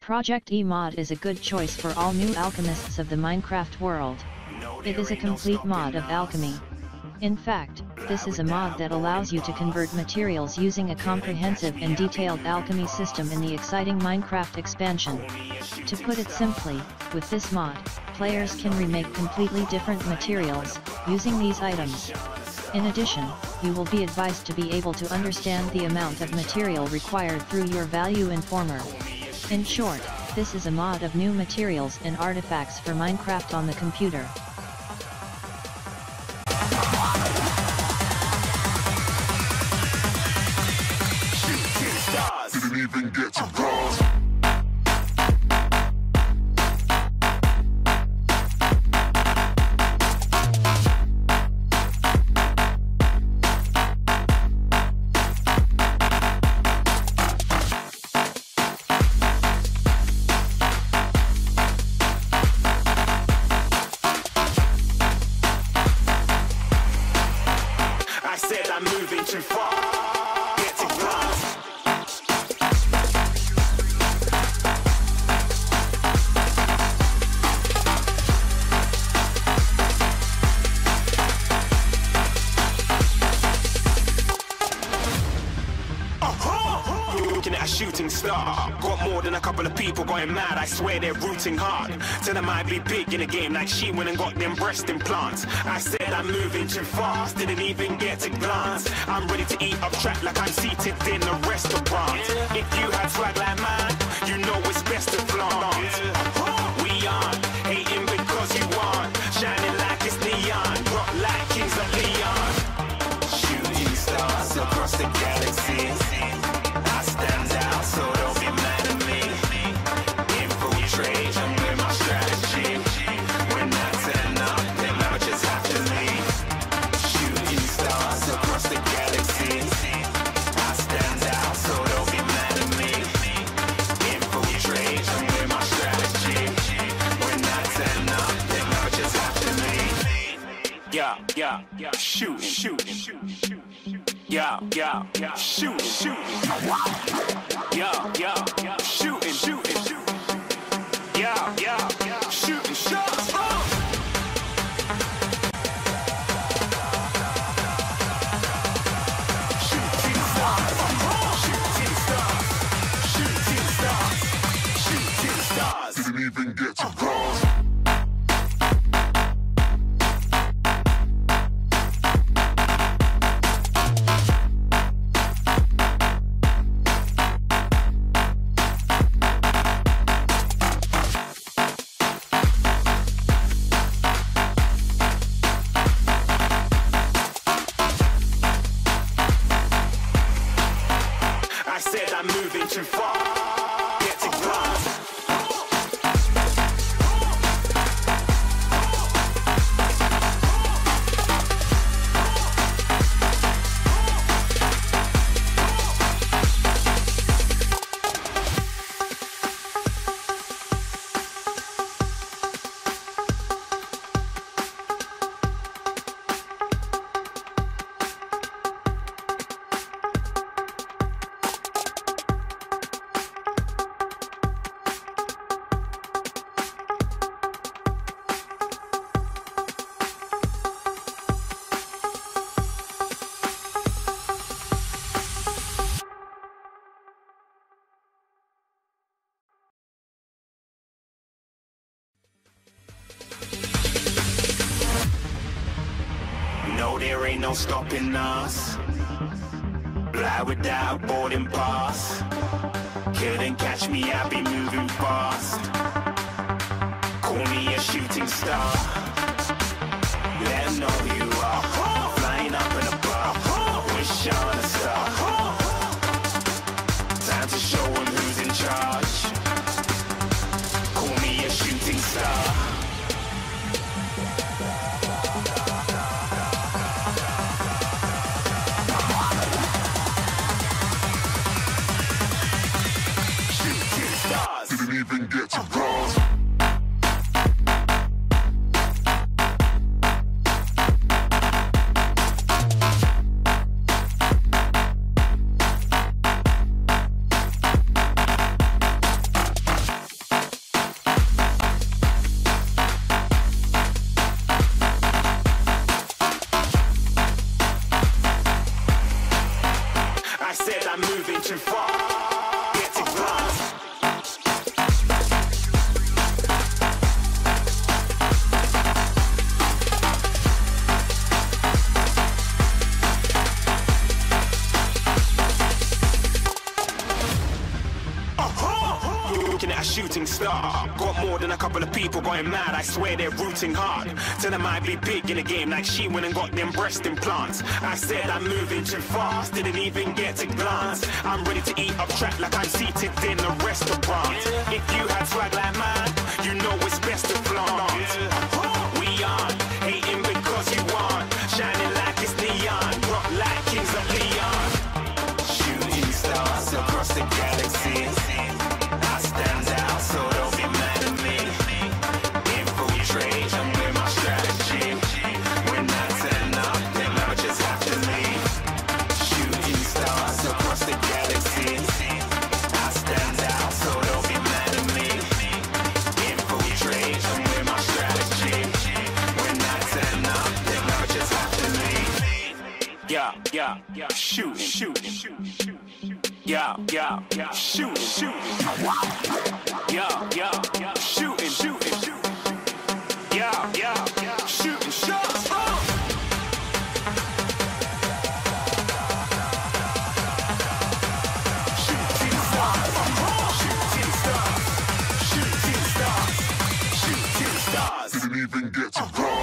Project E mod is a good choice for all new alchemists of the Minecraft world. It is a complete mod of alchemy. In fact, this is a mod that allows you to convert materials using a comprehensive and detailed alchemy system in the exciting Minecraft expansion. To put it simply, with this mod, players can remake completely different materials, using these items. In addition, you will be advised to be able to understand the amount of material required through your value informer. In short, this is a mod of new materials and artifacts for Minecraft on the computer. Didn't even get to bronze. I said I'm moving too far. Get to glass. Looking at a shooting star. Got more than a couple of people going mad. I swear they're rooting hard. Tell them I'd be big in the game like she went and got them breast implants. I said I'm moving too fast. Didn't even get to glance. I'm ready to eat up track like I'm seated in a restaurant. If you had swag like mine, you know it's best to flaunt. We aren't hating because you aren't shining like it's neon. Rock like kings of Leon. Shooting stars across the galaxy. I stand out, so don't be mad at me. Infiltrate, I'm with my strategy. When I turn up, then I just have to leave. Shooting stars across the galaxy. I stand out, so don't be mad at me. Infiltrate, I'm with my strategy. When I turn up, then I just have to leave. Yeah, shooting. Yeah, shooting. Yeah, shooting. Yeah, shooting shots. Shooting stars. Didn't even get to bronze. I said I'm moving too far. Get to glass. No, there ain't no stopping us. Fly without boarding pass. Couldn't catch me, I be moving fast. Call me a shooting star. Let 'em know who you are. Flying up in a bar. Wish on a star. Time to show 'em who's in charge. Call me a shooting star. Didn't even get to bronze. looking at a shooting star. Got more than a couple of people going mad, I swear they're rooting hard. Tell them I'd be big in the game like she went and got them breast implants. I said I'm moving too fast, didn't even get to glance. I'm ready to eat up track like I'm seated in a restaurant. If you had swag like mine, you know it's best to flaunt. We aren't hating because you aren't shining like it's neon, rock like kings of Leon. Shooting stars across the galaxy, I stand out, so don't be mad at me. Infiltrate, I'm with my strategy. When I turn up, then I just have to leave. Shooting stars across the galaxy, I stand out, so don't be mad at me. Infiltrate, I'm with my strategy. When I turn up, then I just have to leave. Yeah, shooting. Yeah, shooting. Yeah, shooting. Yeah, shooting shots. Didn't even get to cross.